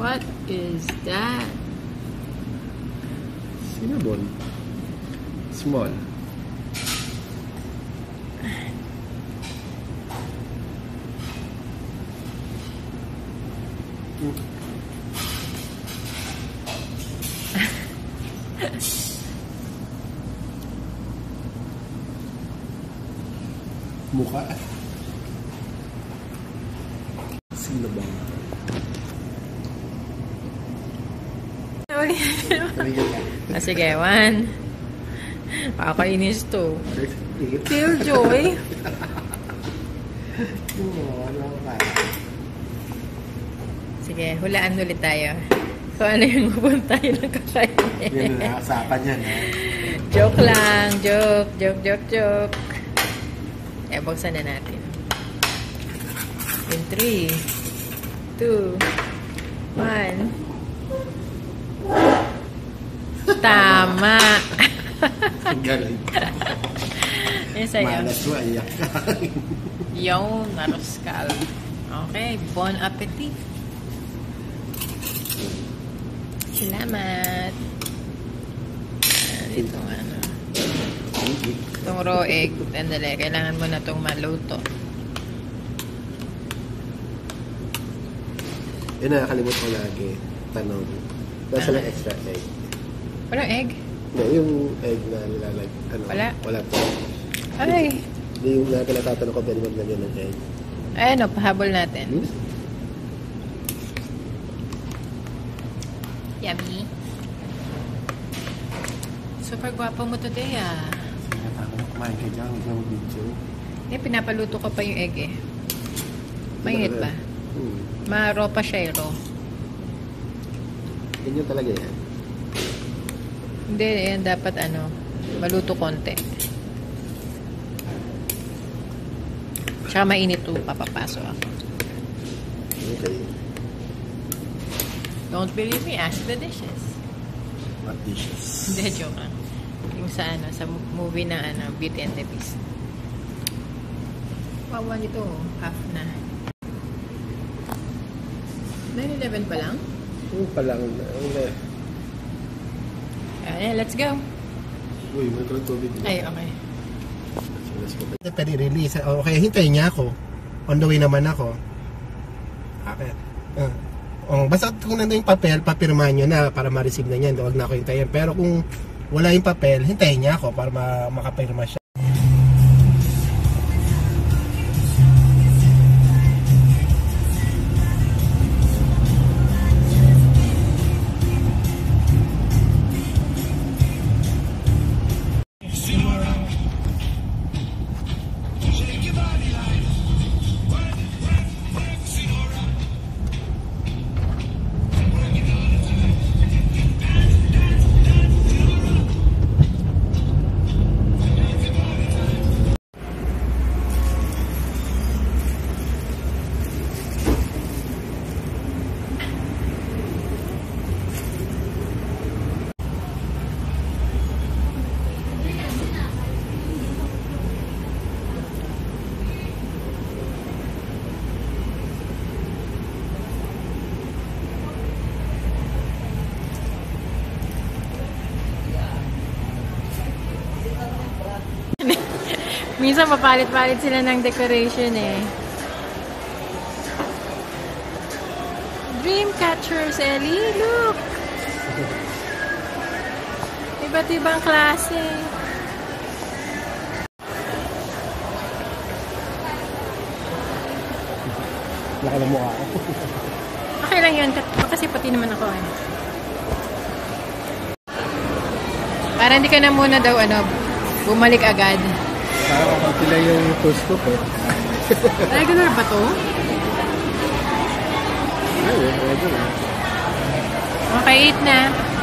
What is that? Cinnamon. Small. Mukha. Cinnamon. Sige, 1. Pakakainis to. Killjoy. Sige, hulaan ulit tayo. So, ano yung pupunta tayo ng kakainin? Yan na, usapan yan. Joke lang. Joke. Buksan na natin. In 3, 2, 1. Tama. Ang galing. Yan sa'yo. Malas mo, ayak. Yung naruskal. Okay, bon appetit. Salamat. Dito ano. Itong raw egg. Tandali, kailangan mo na itong maluto. Yun, nakakalimut ko lagi. Tanong. Nasa lang extra egg. Walang egg? No, yung egg na nilalag. Ano, wala? Wala po. Ay. Hindi yung natatanong ko, pero maglagyan ng egg. Ay, ano, pahabol natin. Yummy. Super gwapo mo today, ah. Sige, tama na. Kumain ka dyan. Huwag na mag-video. Pinapaluto ko pa yung egg, eh. Mainit ba? Ma-raw pa siya, raw. Ganyan talaga yan. Hindi, yan dapat, ano, maluto konti. Tsaka mainit to, papapaso ako. Okay. Don't believe me, ask the dishes. What dishes? Hindi, joke lang. Yung sa, ano, sa movie na, ano, Beauty and the Beast. Wawa nito, half na. 9-11 pa lang? Oo, palang. Ayan, let's go. Uy, may tubig. Ay, okay. Pwede release. Okay, hintayin niya ako. On the way naman ako. Okay. Basta kung nandun yung papel, papirmahan nyo na para ma-receive na yan. Huwag na ako hintayin. Pero kung wala yung papel, hintayin niya ako para makapirma siya. Minsan mapalit-palit sila ng decoration eh. Dreamcatchers, Ellie. Look! Iba't ibang klase. Laki ng mukha ako. Okay lang yun. Kasi pati naman ako eh. Para hindi ka na muna daw bumalik agad. Para kapag sila yung post ko po. Regular ba to? Ay, regular. Okay, eat na.